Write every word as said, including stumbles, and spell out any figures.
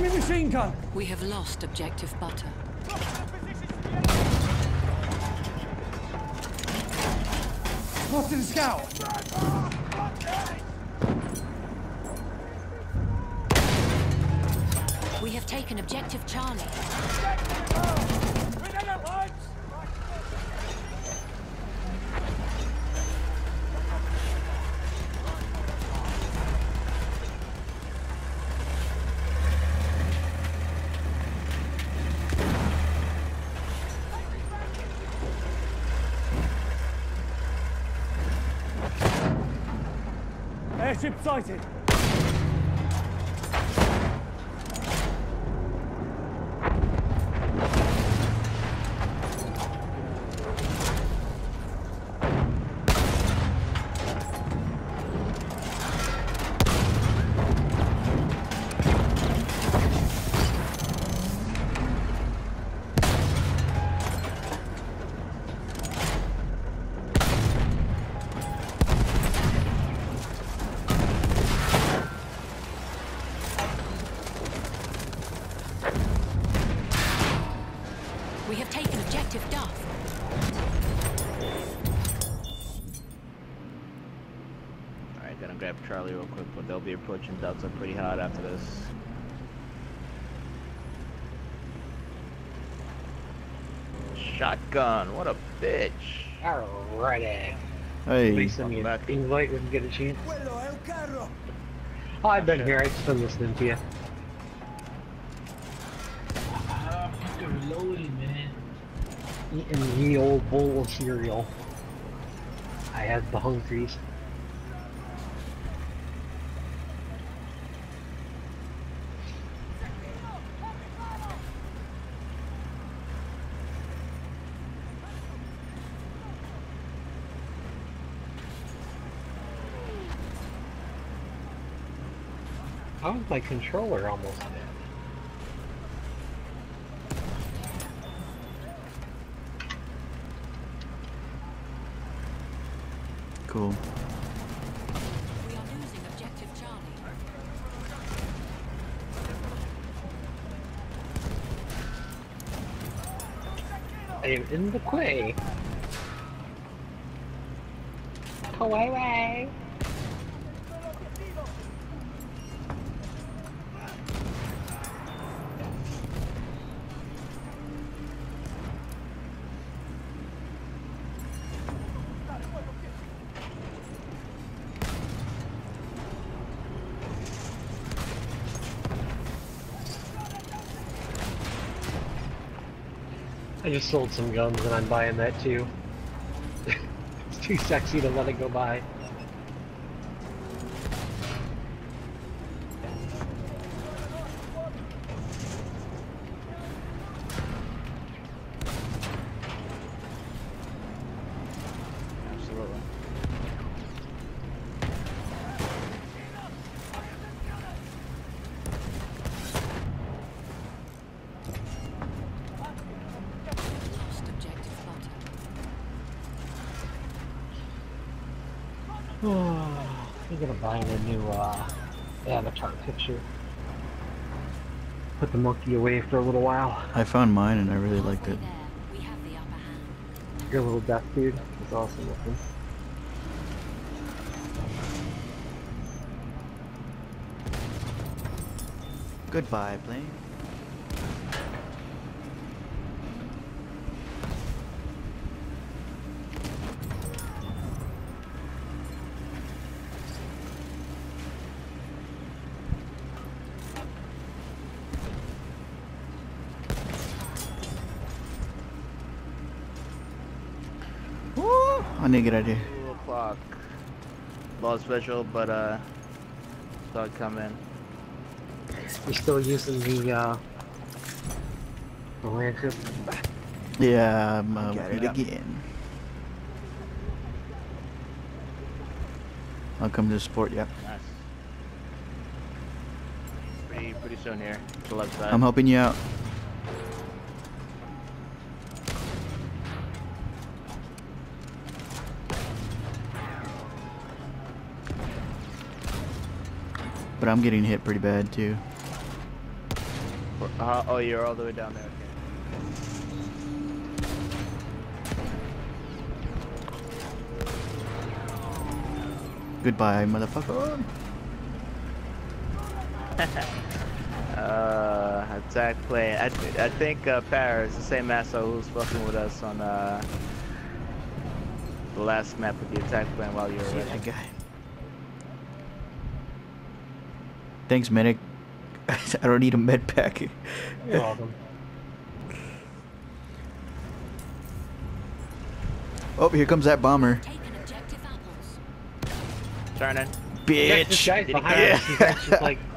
Enemy machine gun! We have lost objective butter. Spotted a scout! We have taken objective Charlie. Airship sighted! We have taken objective Duff. Alright, gonna grab Charlie real quick, but they'll be approaching Delta pretty hard after this. Shotgun, what a bitch. Alrighty. Hey. At least send me an invite when you get a chance. Oh, I've been here, I've just been listening to you. I'm fucking reloading, man. Eating the old bowl of cereal. I had the hungries. How was my controller almost dead? Cool. We are losing objective Charlie. I am in the quay. Away, way. I just sold some guns and I'm buying that too. It's too sexy to let it go by. Absolutely. Lost objective butter. I'm gonna buy a new uh, avatar picture. Put the monkey away for a little while. I found mine and I really liked it. There, we have the upper hand. Your little death dude is awesome looking. Goodbye, plane. Woo! I need to get out of here. Two o'clock. Lost visual, but uh, start coming. You're still using the uh, the landship? Yeah, I'm uh, Get it it up. again. I'll come to support you. Nice. Pretty, pretty soon here. To the left side. I'm helping you out. But I'm getting hit pretty bad too. Uh, oh, you're all the way down there. Okay. Goodbye, motherfucker. uh, attack plane. I, th I think uh, Paris is the same asshole who was fucking with us on uh, the last map with the attack plane while you were See away. that guy. Thanks, medic. I don't need a med pack. You're welcome. Oh, here comes that bomber. Taken objective apples. Turning. Yes, this Bitch. guy's Did he behind get- us. He's actually like